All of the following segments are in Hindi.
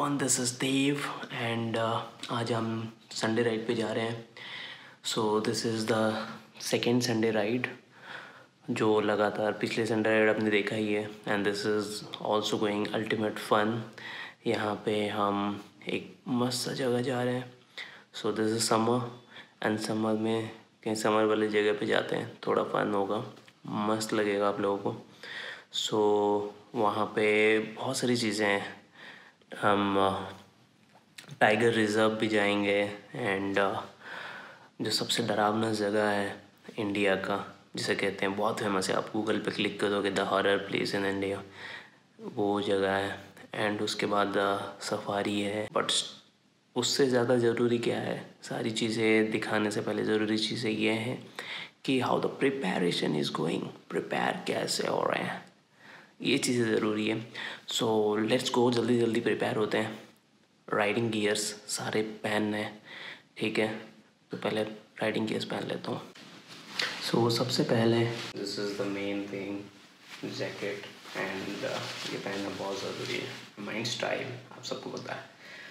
Everyone, this is Dev and आज हम संडे राइड पे जा रहे हैं। So this is the second Sunday ride, जो लगातार पिछले संडे राइड आपने देखा ही है। And this is also going ultimate fun. यहाँ पे हम एक मस्त जगह जा रहे हैं। So this is summer and summer में कहीं समर वाली जगह पे जाते हैं, थोड़ा फन होगा, मस्त लगेगा आप लोगों को। सो वहाँ पे बहुत सारी चीज़ें हैं। हम टाइगर रिज़र्व भी जाएंगे एंड जो सबसे डरावना जगह है इंडिया का, जिसे कहते हैं, बहुत फेमस है, आप गूगल पे क्लिक करोगे the horror place in India, वो जगह है। एंड उसके बाद सफारी है। बट उससे ज़्यादा ज़रूरी क्या है, सारी चीज़ें दिखाने से पहले ज़रूरी चीज़ें ये हैं कि how the preparation is going, prepare कैसे हो रहे हैं, ये चीज़ें ज़रूरी है। सो लेट्स गो, जल्दी जल्दी प्रिपेयर होते हैं। राइडिंग गियर्स सारे पहनने हैं, ठीक है? तो पहले राइडिंग गियर्स पहन लेता हूँ। सो सबसे पहले this is the main thing, jacket. And ये पहनना बहुत ज़रूरी है, माइंड स्टाइल आप सबको पता है।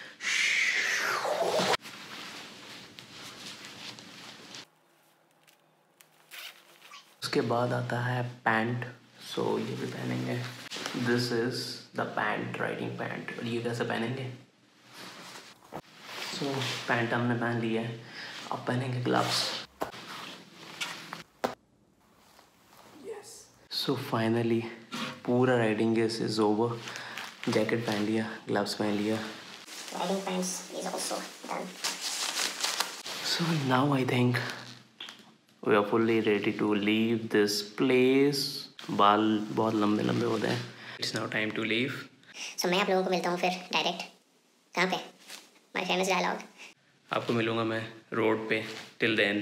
उसके बाद आता है पैंट। सो ये भी पहनेंगे। This is the pant, riding pant. और ये कैसे पहनेंगे? सो पैंट हमने पहन लिया है, अब पहनेंगे ग्लव्स। यस। सो फाइनली पूरा राइडिंग गेस इज ओवर। जैकेट पहन लिया, ग्लव्स पहन लिया, riding pants is also done. So now I think we are fully ready to leave this place. बाल बहुत लंबे लंबे होते हैं। It's now time to leave. So मैं आप लोगों को मिलता हूँ फिर डायरेक्ट कहाँ पे, माय फेमस डायलॉग। आपको मिलूंगा मैं रोड पे। Till then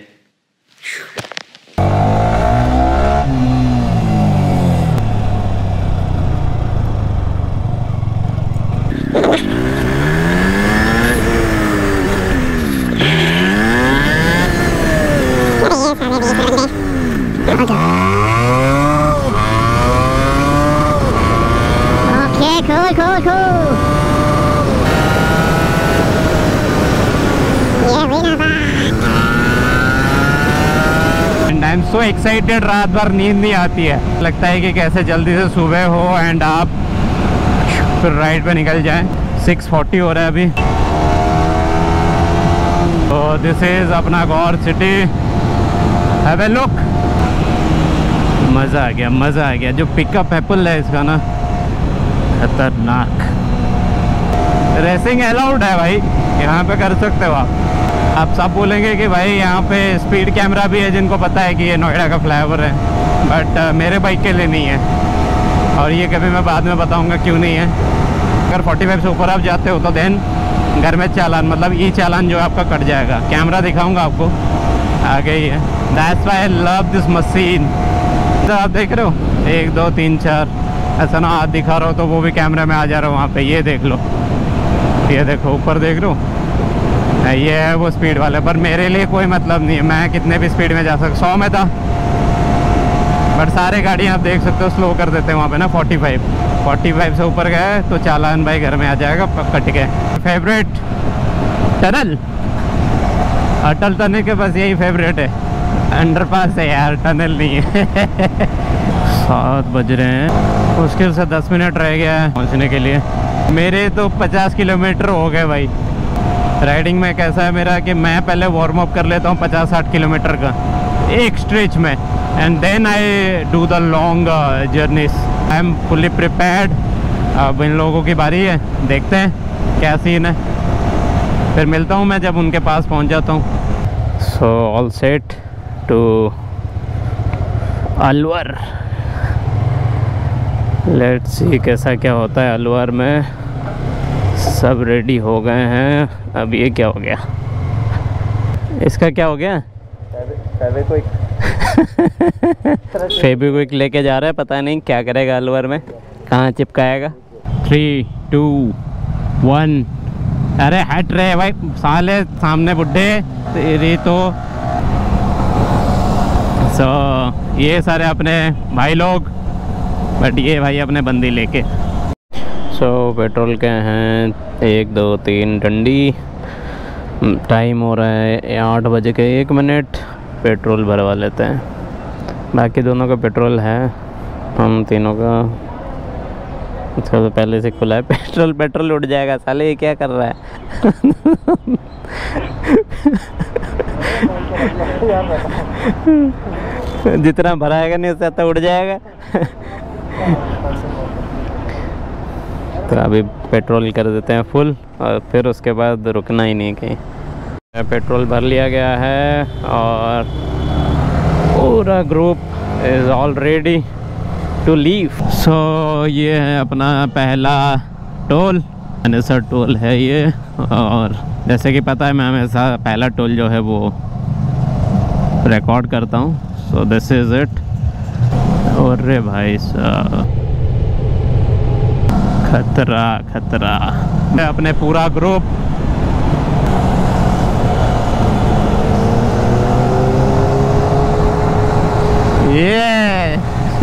I am so excited. रात भर नींद नहीं आती है, लगता है कि कैसे जल्दी से सुबह हो एंड आप फिर राइड पे निकल जाएं। 6:40 हो रहा है अभी। तो दिस इज अपना Gaur city. Have a look. मज़ा आ गया, मज़ा आ गया। जो पिकअप एप्पल है इसका ना, खतरनाक। रेसिंग अलाउड है भाई, यहाँ पे कर सकते हो आप सब बोलेंगे कि भाई यहाँ पे स्पीड कैमरा भी है, जिनको पता है कि ये नोएडा का फ्लाईओवर है, बट मेरे बाइक के लिए नहीं है। और ये कभी मैं बाद में बताऊँगा क्यों नहीं है। अगर 45 से ऊपर आप जाते हो तो देन घर में चालान, मतलब ई चालान जो आपका कट जाएगा। कैमरा दिखाऊँगा आपको, आगे ही है। That's why I love this machine. तो आप देख रहे हो 1 2 3 4, ऐसा ना हाथ दिखा रहा हो तो वो भी कैमरे में आ जा रहा हो वहाँ पे। ये देख लो, ये देखो ऊपर देख रहे हो, ये है वो स्पीड वाले। पर मेरे लिए कोई मतलब नहीं है, मैं कितने भी स्पीड में जा सकता। 100 में था, बट सारे गाड़ियाँ आप देख सकते हो स्लो कर देते हैं वहाँ पे ना। 45 से ऊपर गए तो चालान भाई घर में आ जाएगा कट के। फेवरेट टनल, अटल टनल के पास यही फेवरेट है। अंडरपास है यार, टनल नहीं है। 7 बज रहे हैं, मुश्किल से 10 मिनट रह गया है पहुँचने के लिए। मेरे तो 50 किलोमीटर हो गए भाई। राइडिंग में कैसा है मेरा कि मैं पहले वार्म अप कर लेता हूँ 50-60 किलोमीटर का एक स्ट्रेच में, and then I do the long journeys. I am fully prepared. अब इन लोगों की बारी है, देखते हैं क्या सीन है, फिर मिलता हूँ मैं जब उनके पास पहुँच जाता हूँ। So all set to Alwar. Let's see कैसा क्या होता है अलवर में। सब रेडी हो गए हैं। अब ये क्या हो गया, इसका क्या हो गया? फेविक्विक लेके जा रहा है, पता नहीं क्या करेगा अलवर में, कहाँ चिपकाएगा। 3 2 1। अरे हट रहे भाई साले, सामने बुड्ढे तेरी तो। सो ये सारे अपने भाई लोग, बट ये भाई अपने बंदी लेके। सो पेट्रोल के हैं 1 2 3 डंडी। टाइम हो रहा है 8:01। पेट्रोल भरवा लेते हैं। बाकी दोनों का पेट्रोल है, हम तीनों का तो पहले से खुला है। पेट्रोल उड़ जाएगा साले, ये क्या कर रहा है? जितना भराएगा नहीं उससे तो उड़ जाएगा। तो अभी पेट्रोल कर देते हैं फुल और फिर उसके बाद रुकना ही नहीं कहीं। पेट्रोल भर लिया गया है और पूरा group is all ready to leave. So ये है अपना पहला टोल, अनेसर टोल है ये। और जैसे कि पता है मैं हमेशा पहला टोल जो है वो रिकॉर्ड करता हूँ। So this is it. और रे भाई साहब, खतरा खतरा। अपने पूरा ग्रुप ये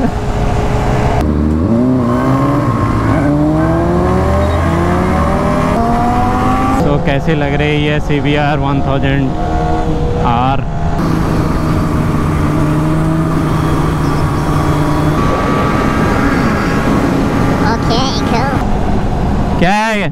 तो कैसी लग रही है CBR 1000R? क्या है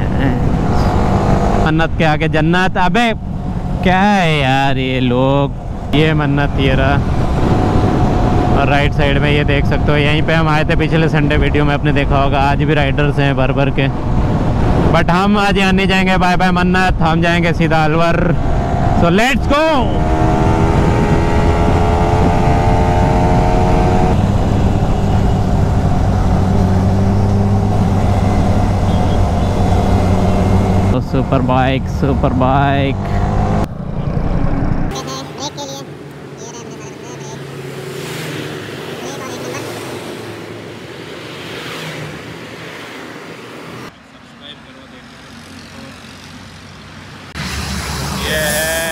मन्नत के आगे जन्नत? अबे क्या है यार ये लोग, ये मन्नत ये रहा। और राइट साइड में ये देख सकते हो, यहीं पे हम आए थे पिछले संडे, वीडियो में आपने देखा होगा। आज भी राइडर्स हैं भर भर के, बट हम आज यहाँ नहीं जाएंगे। बाय बाय मन्नत, हम जाएंगे सीधा Alwar. So let's go. Super bike super bike. ये है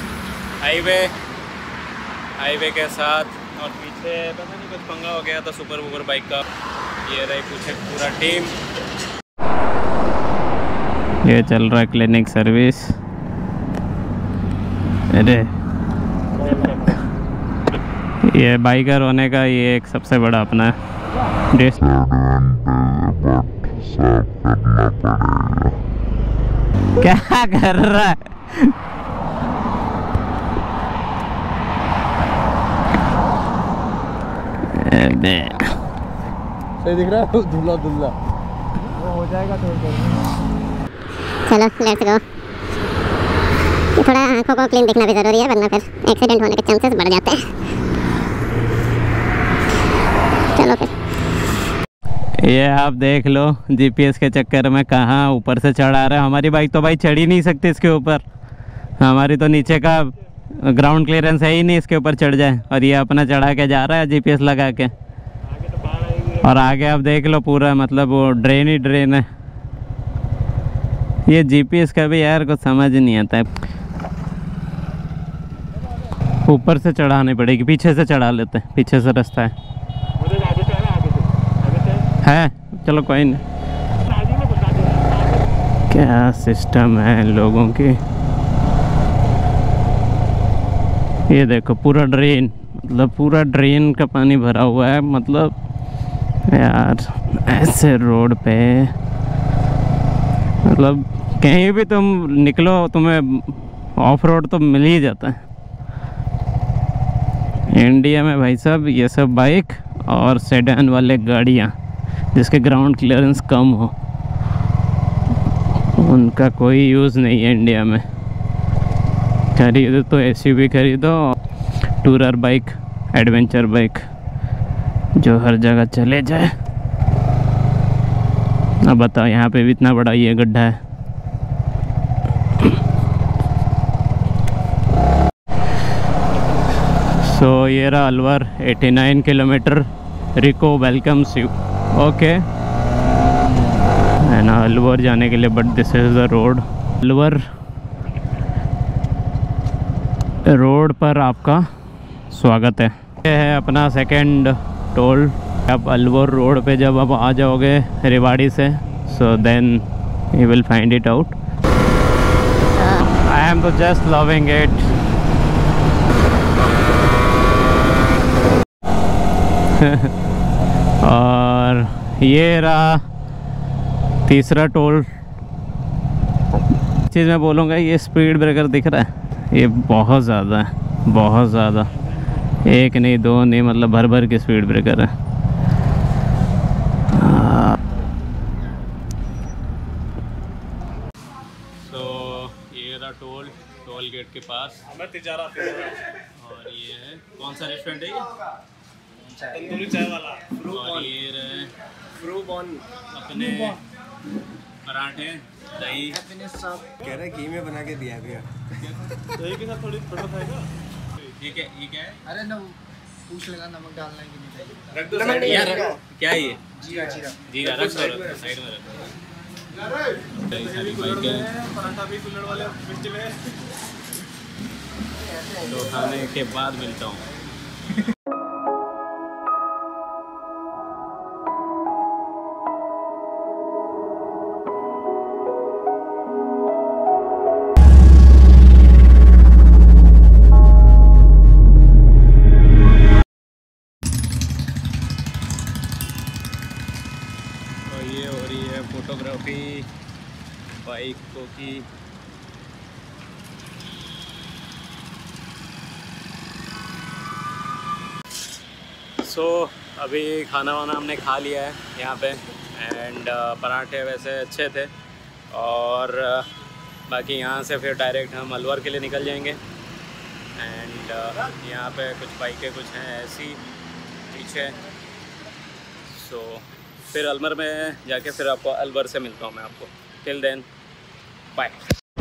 हाईवे के साथ, और पीछे पता नहीं कुछ पंगा हो गया था सुपर वुपर बाइक का। ये रही पीछे पूरा टीम। ये चल रहा है क्लिनिक सर्विस। अरे ये बाइकर होने का ये एक सबसे बड़ा अपना क्या कर रहा है? सही दिख रहा है, धुला धुला वो हो जाएगा थोड़ा। चलो लेट्स गो। थोड़ा आंखों को क्लीन दिखना भी ज़रूरी है, वरना फिर एक्सीडेंट होने के चांसेस बढ़ जाते हैं। चलो फिर। ये आप देख लो, GPS के चक्कर में कहाँ ऊपर से चढ़ा रहा है। हमारी बाइक तो भाई चढ़ ही नहीं सकती इसके ऊपर। हमारी तो नीचे का ग्राउंड क्लियरेंस है ही नहीं इसके ऊपर चढ़ जाए, और ये अपना चढ़ा के जा रहा है GPS लगा के। और आगे आप देख लो पूरा, मतलब वो ड्रेन ही ड्रेन है। ये GPS का भी यार कुछ समझ नहीं आता है। ऊपर से चढ़ानी पड़ेगी, पीछे से चढ़ा लेते हैं, पीछे से रास्ता है। चलो कोई नहीं। क्या सिस्टम है लोगों की। ये देखो पूरा ड्रेन, मतलब पूरा ड्रेन का पानी भरा हुआ है। मतलब यार ऐसे रोड पे मतलब कहीं भी तुम निकलो तुम्हें ऑफ रोड तो मिल ही जाता है। इंडिया में भाई साहब ये सब बाइक और सेडान वाले गाड़ियाँ जिसके ग्राउंड क्लियरेंस कम हो, उनका कोई यूज़ नहीं है इंडिया में। खरीदो तो SUV खरीदो, टूरर बाइक, एडवेंचर बाइक जो हर जगह चले जाए। अब बताओ यहाँ पे भी इतना बड़ा ये गड्ढा है। सो ये रहा Alwar, 89 kilometre. RIICO welcomes you. Okay है ना, अलवर जाने के लिए, but this is the road. Alwar road पर आपका स्वागत है। ये है अपना सेकंड टोल। अब अलवर रोड पे जब आप आ जाओगे रेवाड़ी से, so then he will find it out. I am just loving it. और ये रहा तीसरा टोल। चीज़ मैं बोलूँगा, ये स्पीड ब्रेकर दिख रहा है, ये बहुत ज़्यादा है, बहुत ज़्यादा। एक नहीं, दो नहीं, मतलब भर भर के स्पीड ब्रेकर है। तो ये रहा टोल गेट के पास। और ये है कौन सा रेस्टोरेंट है ये? तंदूरी चाय वाला। और ये रहे फ्रूबॉन अपने पराठे, दही। कह रहे घी में बना के दिया भैया। दही के साथ थोड़ी फोटो खाएगा। ये क्या है? अरे ना पूछ लेना नमक डालना है कि नहीं चाहिए। रख दो यार क्या है ये? जीरा रख दो साइड में रख। पराठा भी कुल्हड़ वाले मिर्ची में। तो खाने के बाद मिलता हूँ। ये हो रही है फोटोग्राफी बाइकों की। सो अभी खाना वाना हमने खा लिया है यहाँ पे। एंड पराठे वैसे अच्छे थे। और बाकी यहाँ से फिर डायरेक्ट हम अलवर के लिए निकल जाएंगे। एंड यहाँ पे कुछ बाइकें कुछ हैं ऐसी पीछे। सो फिर अलवर में जाके फिर आपको अलवर से मिलता हूँ मैं आपको। Till then bye.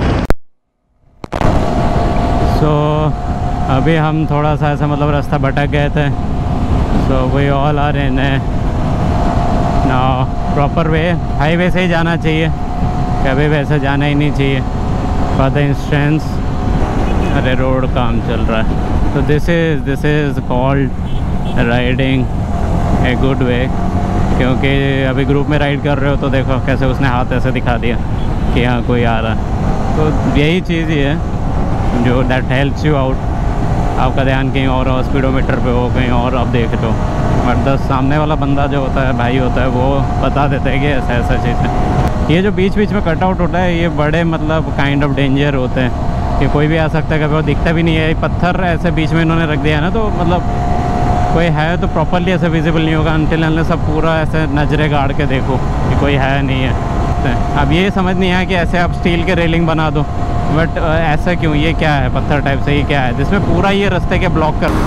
सो अभी हम थोड़ा सा ऐसा मतलब रास्ता भटक गए थे। So we all are in now proper way. Highway से ही जाना चाहिए, कभी वैसे जाना ही नहीं चाहिए। फॉर द इंस्टेंस, अरे रोड काम चल रहा है। तो this is called riding a good way. क्योंकि अभी ग्रुप में राइड कर रहे हो तो देखो कैसे उसने हाथ ऐसे दिखा दिया कि यहाँ कोई आ रहा है। तो यही चीज़ ही है जो दैट हेल्प्स यू आउट। आपका ध्यान कहीं और हो, स्पीडोमीटर पे हो कहीं और, आप देख लो। बट द सामने वाला बंदा जो होता है, भाई होता है, वो बता देता है कि ऐसा ऐसा चीज़ है। ये जो बीच बीच में कटआउट होता है, ये बड़े मतलब काइंड ऑफ डेंजर होते हैं कि कोई भी आ सकता है। कभी वो दिखता भी नहीं है। पत्थर ऐसे बीच में इन्होंने रख दिया है ना, तो मतलब कोई है तो प्रॉपरली ऐसे विजिबल नहीं होगा अनटिल अनलेस सब पूरा ऐसे नजरें गाड़ के देखो कि कोई है नहीं है। अब ये समझ नहीं आया कि ऐसे आप स्टील के रेलिंग बना दो, बट ऐसा क्यों? ये क्या है? पत्थर टाइप से ये क्या है जिसमें पूरा ये रास्ते के ब्लॉक कर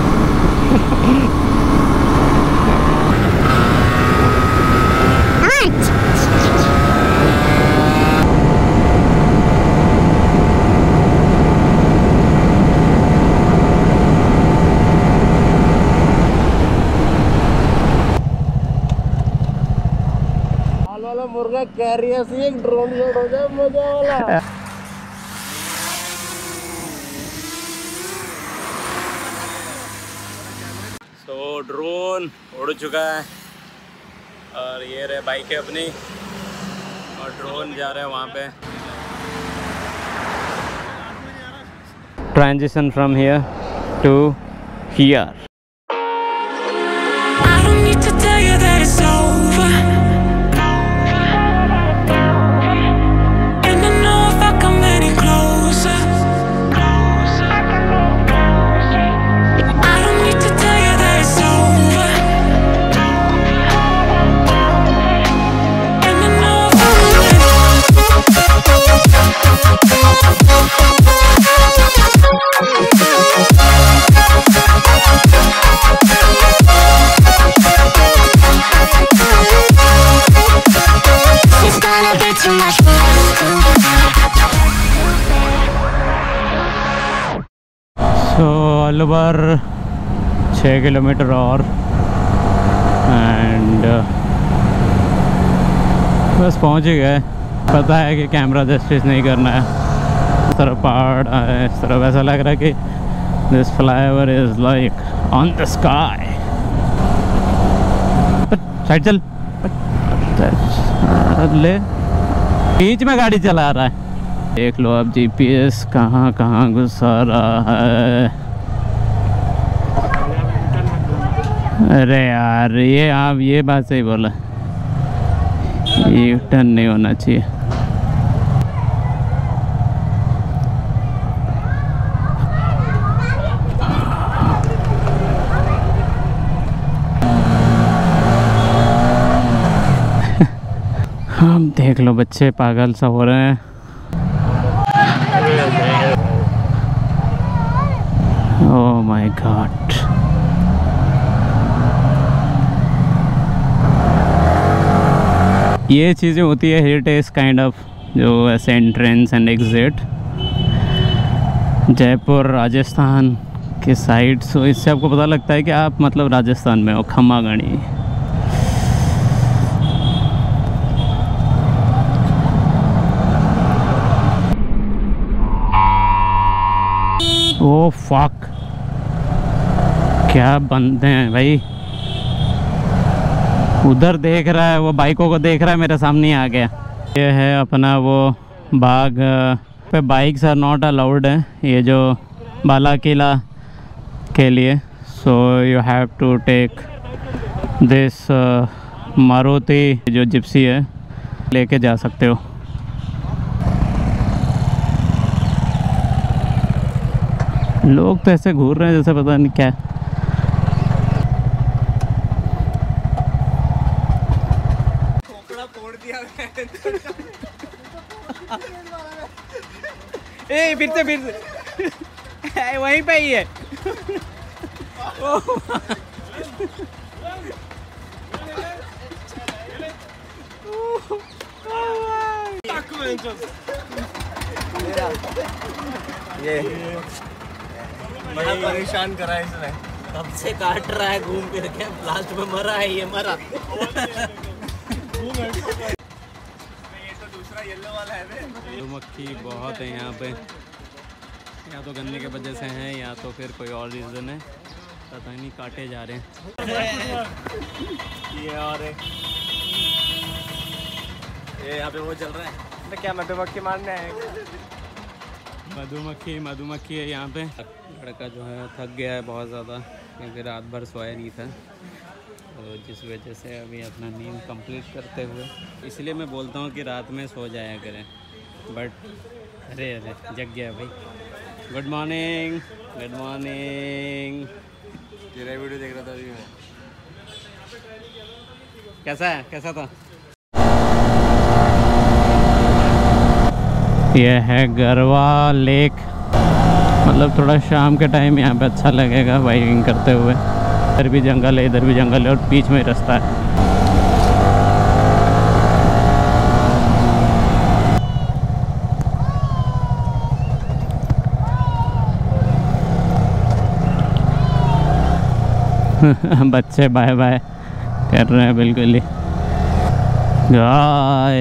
मुर्गा कैरियर से एक ड्रोन शॉट हो जाए मजा वाला। तो ड्रोन उड़ चुका है और ये रहे बाइकें अपनी और ड्रोन जा रहे हैं वहाँ पे। Transition from here to here. I don't need to tell you that it's over. And I know if I come any closer. I don't need to tell you that it's over. And I know if it's gonna be too much for so Alwar 6 kilometre और एंड बस पहुँच ही गए। पता है कि कैमरा जस्टिस नहीं करना है। इस तरह पहाड़ है, इस तरह वैसा लग रहा है कि this flyover is like on the sky. Side चल। ले बीच में गाड़ी चला रहा है। देख लो अब जीपीएस कहाँ कहाँ घुसा रहा है। अरे यार ये आप ये बात सही बोला, ये टर्न नहीं होना चाहिए। हम देख लो बच्चे पागल सा हो रहे हैं। Oh my God. ये चीज़ें होती है हिल टेस्ट काइंड ऑफ, जो ऐसे entrance and exit Jaipur Rajasthan के साइड। सो इससे आपको पता लगता है कि आप मतलब राजस्थान में हो। खम्मागणी ओ फक, क्या बंदे हैं भाई। उधर देख रहा है, वो बाइकों को देख रहा है, मेरे सामने आ गया। ये है अपना वो बाग पे बाइक्स आर नॉट अलाउड है, ये जो बाला किला के लिए। So you have to take this Maruti जो जिप्सी है, लेके जा सकते हो। लोग तो ऐसे घूर रहे हैं जैसे पता नहीं क्या। ए फिर से वहीं पे ही है। ये बड़ा परेशान करा है इसने, कब से काट रहा है घूम फिर के, लास्ट में मरा है ये मरा। मधुमक्खी बहुत है यहाँ पे, या तो गन्ने के वजह से हैं या तो फिर कोई और रीज़न है, पता नहीं। काटे जा रहे हैं ये और ये यहाँ पे वो चल रहा है तो क्या मधुमक्खी मारने आए। मधुमक्खी है यहाँ पे। लड़का जो है थक गया है बहुत ज़्यादा, क्योंकि रात भर सोया नहीं था, तो जिस वजह से अभी अपना नींद कंप्लीट करते हुए, इसलिए मैं बोलता हूँ कि रात में सो जाया करें। बट अरे जग गया भाई। Good morning. तेरा वीडियो देख रहा था अभी मैं। कैसा था? यह है गरवा लेक। मतलब थोड़ा शाम के टाइम यहाँ पे अच्छा लगेगा बाइकिंग करते हुए। इधर भी जंगल है, इधर भी जंगल है, और बीच में रास्ता है। बच्चे बाय बाय कर रहे हैं बिल्कुल ही। गाय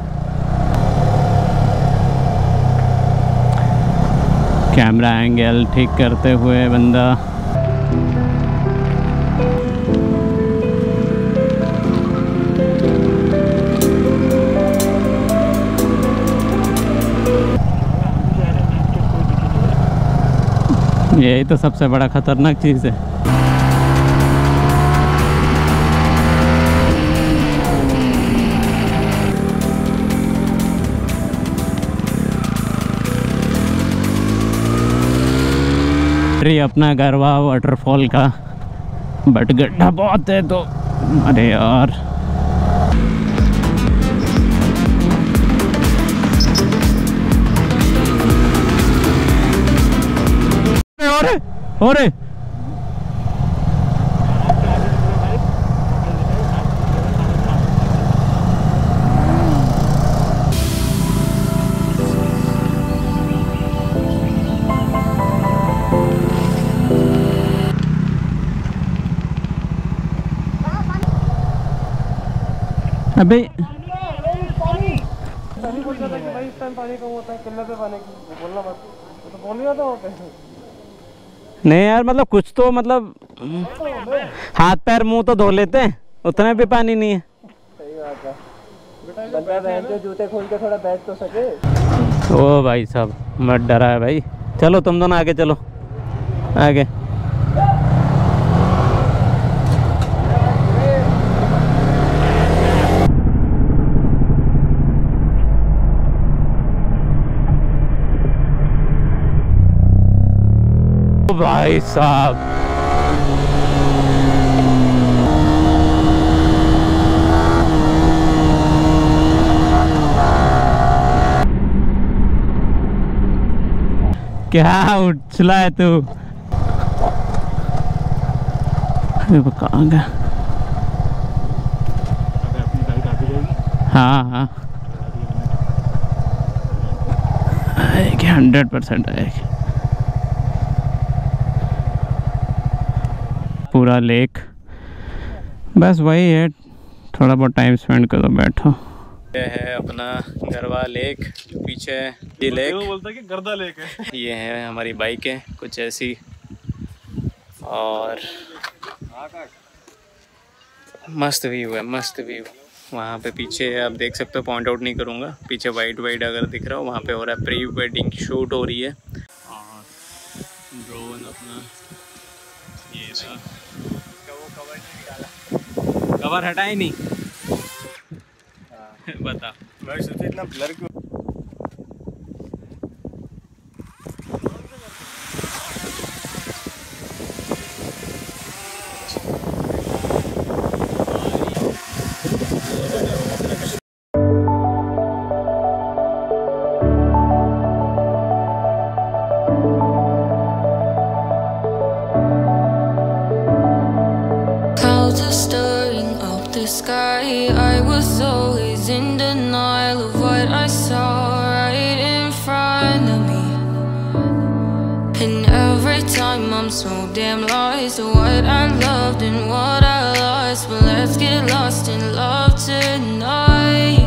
कैमरा एंगल ठीक करते हुए बंदा। यही तो सबसे बड़ा खतरनाक चीज़ है। अपना गरवा वाटरफॉल का, बट गड्ढा बहुत है तो अरे यार। और अबे भाई इस टाइम पानी कम होता है, किल्लत है पानी की, बोलना मत, तो बोल ही रहा था। नहीं यार, मतलब कुछ तो मतलब हाथ पैर मुंह तो धो लेते हैं, उतना भी पानी नहीं है। सही बात है। बंदा बहन के जूते खोल के थोड़ा बैठ तो सके। ओ भाई साहब मत डरा है भाई। चलो तुम दोनों आगे चलो, आगे। भाई साहब क्या उछला है तू? कहाँ गया? हाँ हाँ 100% आएगी। पूरा लेक, बस वही है, थोड़ा बहुत टाइम स्पेंड करो, बैठो। ये है अपना गरवा लेक, पीछे ये लेक बोलता है कि गर्दा लेक है। ये है हमारी बाइक है कुछ ऐसी, और मस्त व्यू है, मस्त व्यू। वहाँ पे पीछे आप देख सकते हो, पॉइंट आउट नहीं करूँगा, पीछे वाइट वाइट अगर दिख रहा हो वहाँ पे हो रहा है प्री वेडिंग शूट हो रही है। और ड्रोन अपना ये रहा, वो कवर नहीं निकाला, कवर हटा ही नहीं। बता मैं सोचा इतना ब्लर क्यों? Clouds are stirring up the sky. I was always in denial of what I saw right in front of me. And every time I'm so damn lost to what I loved and what I lost. But let's get lost in love tonight.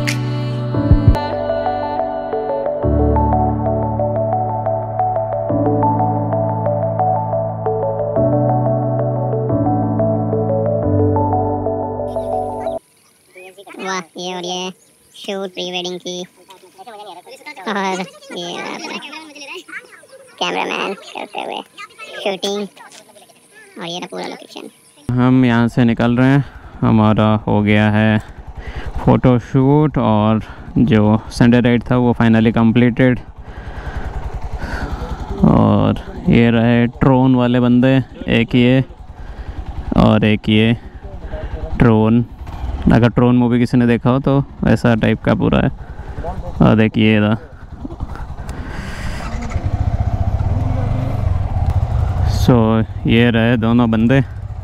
वाह, ये और ये शूट प्री वेडिंग की, और ये कैमरामैन करते हुए शूटिंग, और ये पूरा लोकेशन। हम यहाँ से निकल रहे हैं, हमारा हो गया है फ़ोटो शूट, और जो संडे राइड था वो फाइनली कंप्लीटेड। और ये रहे ड्रोन वाले बंदे, एक ये और एक ये ड्रोन। अगर ड्रोन मूवी किसी ने देखा हो तो ऐसा टाइप का पूरा है। और देखिए था, सो ये रहे दोनों बंदे,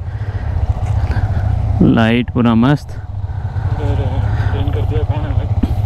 लाइट पूरा मस्त। कर दिया, कौन है भाई?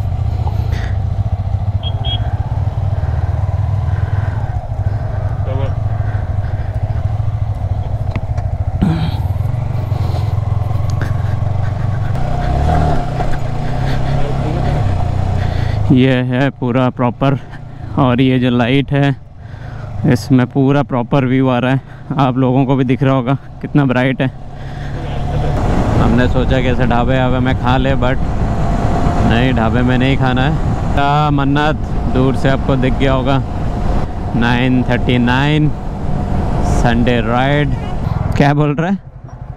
ये है पूरा प्रॉपर, और ये जो लाइट है इसमें पूरा प्रॉपर व्यू आ रहा है। आप लोगों को भी दिख रहा होगा कितना ब्राइट है। हमने सोचा कि ऐसे ढाबे आवे में खा ले, बट नहीं, ढाबे में नहीं खाना है। मन्नत दूर से आपको दिख गया होगा। 9:39 संडे राइड। क्या बोल रहा है?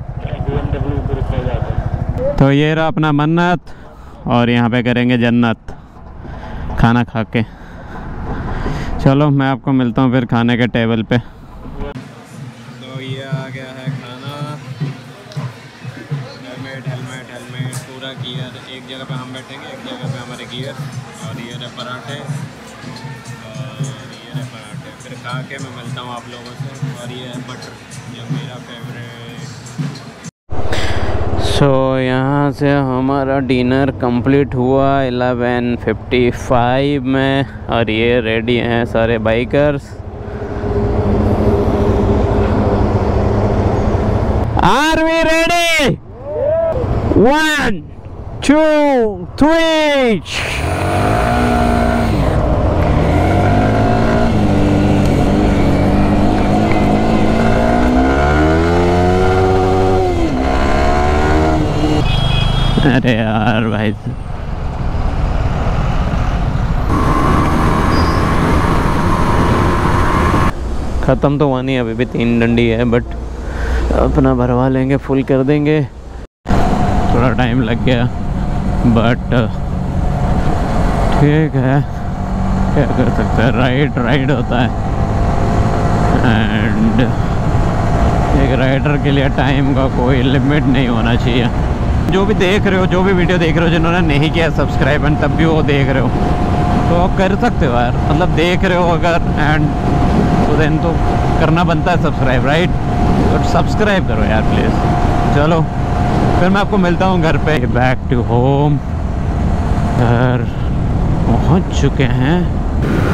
तो ये रहा अपना मन्नत, और यहाँ पे करेंगे जन्नत खाना खा के। चलो मैं आपको मिलता हूँ फिर खाने के टेबल पे। तो ये आ गया है खाना, हेलमेट पूरा गियर। एक जगह पे हम बैठेंगे, एक जगह पे हमारे गियर, और ये रहे पराठे, और ये रहे पराठे। फिर खा के मैं मिलता हूँ आप लोगों से। और ये है बटर, जो मेरा फेवरेट। सो यहाँ से हमारा डिनर कंप्लीट हुआ 11:55 में, और ये रेडी हैं सारे बाइकर्स। Are we ready? 1 2 3। अरे यार भाई, ख़त्म तो हुआ नहीं, अभी भी 3 डंडी है, बट अपना भरवा लेंगे, फुल कर देंगे। थोड़ा टाइम लग गया बट ठीक है, क्या कर सकते हैं, राइड होता है। एंड एक राइडर के लिए टाइम का कोई लिमिट नहीं होना चाहिए। जो भी देख रहे हो, जो भी वीडियो देख रहे हो, जिन्होंने नहीं किया सब्सक्राइब एंड तब भी वो देख रहे हो, तो आप कर सकते हो यार, मतलब देख रहे हो अगर एंड तो देन तो करना बनता है सब्सक्राइब, राइट? तो सब्सक्राइब करो यार प्लीज़। चलो फिर मैं आपको मिलता हूँ घर पे। बैक टू होम, घर पहुँच चुके हैं।